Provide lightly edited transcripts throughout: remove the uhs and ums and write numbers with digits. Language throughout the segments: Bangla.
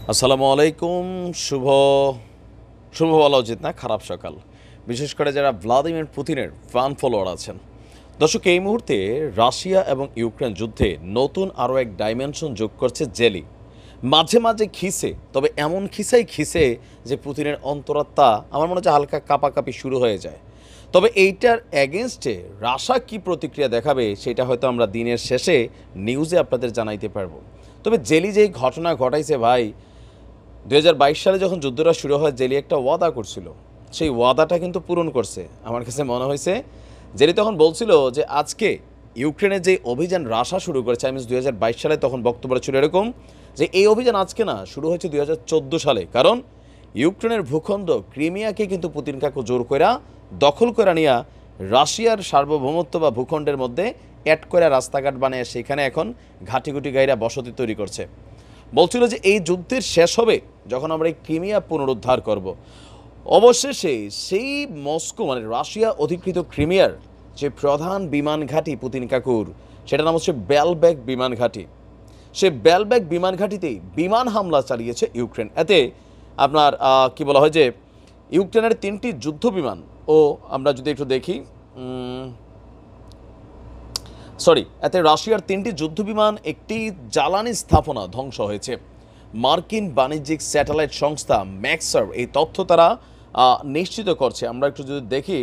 আসসালামু আলাইকুম। শুভ শুভ বলা উচিত না, খারাপ সকাল। বিশেষ করে যারা ভ্লাদিমির পুতিনের ফ্যান ফলোয়ার আছেন। দর্শক, এই মুহূর্তে রাশিয়া এবং ইউক্রেন যুদ্ধে নতুন আরও এক ডাইমেনশন যোগ করছে জেলি। মাঝে মাঝে খিসে, তবে এমন খিসে যে পুতিনের অন্তরাত্মা আমার মনে হচ্ছে হালকা কাঁপাকাঁপি শুরু হয়ে যায়। তবে এইটার অ্যাগেনস্টে রাশা কি প্রতিক্রিয়া দেখাবে সেটা হয়তো আমরা দিনের শেষে নিউজে আপনাদের জানাইতে পারবো। তবে জেলি যেই ঘটনা ঘটাইছে ভাই, 2022 সালে যখন যুদ্ধটা শুরু হয় জেলি একটা ওয়াদা করছিল, সেই ওয়াদাটা কিন্তু পূরণ করছে। আমার কাছে মনে হয়েছে জেলি তখন বলছিল যে আজকে ইউক্রেনে যে অভিযান রাশা শুরু করেছে, আমি 2022 সালে তখন বক্তব্য ছিল এরকম যে এই অভিযান আজকে না, শুরু হয়েছে 2014 সালে। কারণ ইউক্রেনের ভূখণ্ড ক্রিমিয়াকে কিন্তু পুতিন কাকু জোর কইরা দখল করে নিয়া রাশিয়ার সার্বভৌমত্ব বা ভূখণ্ডের মধ্যে অ্যাড করে রাস্তাঘাট বানিয়ে সেখানে এখন ঘাটিগুটি গাইরা বসতি তৈরি করছে। বলছিল যে এই যুদ্ধের শেষ হবে যখন আমরা এই ক্রিমিয়া পুনরুদ্ধার করব। অবশেষে সেই মস্কো মানে রাশিয়া অধিকৃত ক্রিমিয়ার যে প্রধান বিমান ঘাঁটি পুতিন কাকুর, সেটার নাম হচ্ছে বেলবেক বিমান ঘাঁটি। সে বেলবেক বিমান ঘাঁটিতেই বিমান হামলা চালিয়েছে ইউক্রেন। এতে আপনার কি বলা হয় যে ইউক্রেনের 3টি যুদ্ধ বিমান, ও আমরা যদি একটু দেখি, এতে রাশিয়ার 3টি যুদ্ধবিমান, একটি জ্বালানি স্থাপনা ধ্বংস হয়েছে। মার্কিন বাণিজ্যিক স্যাটেলাইট সংস্থা ম্যাক্সার এই তথ্য তারা নিশ্চিত করছে। আমরা একটু যদি দেখি,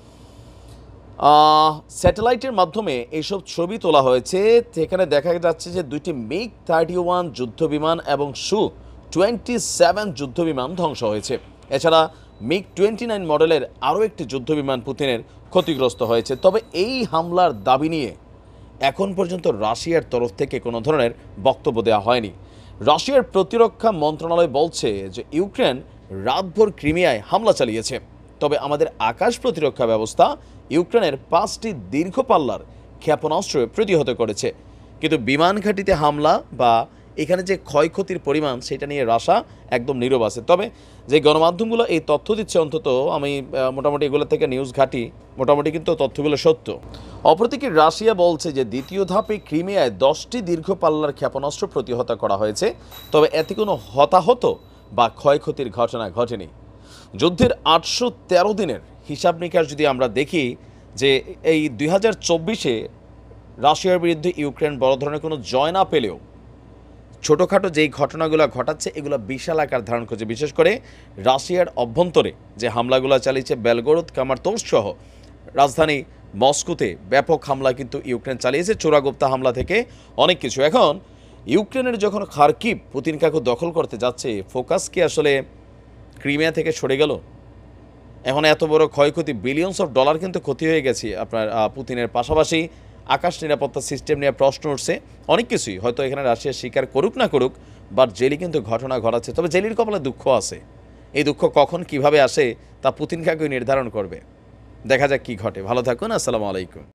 স্যাটেলাইটের মাধ্যমে এইসব ছবি তোলা হয়েছে। সেখানে দেখা যাচ্ছে যে 2টি MiG-31 যুদ্ধবিমান এবং Su-27 যুদ্ধবিমান ধ্বংস হয়েছে। এছাড়া MiG-29 মডেলের আরও একটি যুদ্ধবিমান পুতিনের ক্ষতিগ্রস্ত হয়েছে। তবে এই হামলার দাবি নিয়ে এখন পর্যন্ত রাশিয়ার তরফ থেকে কোনো ধরনের বক্তব্য দেওয়া হয়নি। রাশিয়ার প্রতিরক্ষা মন্ত্রণালয় বলছে যে ইউক্রেন রাতভর ক্রিমিয়ায় হামলা চালিয়েছে। তবে আমাদের আকাশ প্রতিরক্ষা ব্যবস্থা ইউক্রেনের 5টি দীর্ঘ পাল্লার ক্ষেপণাস্ত্র প্রতিহত করেছে। কিন্তু বিমান ঘাঁটিতে হামলা বা এখানে যে ক্ষয়ক্ষতির পরিমাণ সেটা নিয়ে রাশা একদম নীরব আছে। তবে যে গণমাধ্যমগুলো এই তথ্য দিচ্ছে, অন্তত আমি মোটামুটি এগুলো থেকে নিউজ ঘাঁটি, মোটামুটি কিন্তু তথ্যগুলো সত্য। অপরদিকে রাশিয়া বলছে যে দ্বিতীয় ধাপে ক্রিমিয়ায় 10টি দীর্ঘ পাল্লার ক্ষেপণাস্ত্র প্রতিহত করা হয়েছে। তবে এতে কোনো হতাহত বা ক্ষয়ক্ষতির ঘটনা ঘটেনি। যুদ্ধের 813 দিনের হিসাব নিকাশ যদি আমরা দেখি, যে এই 2024-এ রাশিয়ার বিরুদ্ধে ইউক্রেন বড় ধরনের কোনো জয় না পেলেও ছোটোখাটো যেই ঘটনাগুলো ঘটাচ্ছে এগুলো বিশাল আকার ধারণ করছে। বিশেষ করে রাশিয়ার অভ্যন্তরে যে হামলাগুলো চালিয়েছে, বেলগরদ, কামারতৌস সহ রাজধানী মস্কোতে ব্যাপক হামলা কিন্তু ইউক্রেন চালিয়েছে, চোরাগোপ্তা হামলা থেকে অনেক কিছু। এখন ইউক্রেনের যখন খার্কিভ পুতিন কাকু দখল করতে যাচ্ছে, ফোকাস কি আসলে ক্রিমিয়া থেকে সরে গেল? এখন এত বড় ক্ষয়ক্ষতি, বিলিয়নস অফ ডলার কিন্তু ক্ষতি হয়ে গেছে আপনার পুতিনের। পাশাপাশি আকাশ নিরাপত্তা সিস্টেম নিয়ে প্রশ্ন উঠছে, অনেক কিছুই হয়তো এখানে রাশিয়া স্বীকার করুক না করুক, বাট জেলি কিন্তু ঘটনা ঘটাচ্ছে। তবে জেলির কপালে দুঃখ আছে, এই দুঃখ কখন কিভাবে আসে তা পুতিন কাকুই নির্ধারণ করবে। দেখা যাক কি ঘটে। ভালো থাকুন, আসসালামু আলাইকুম।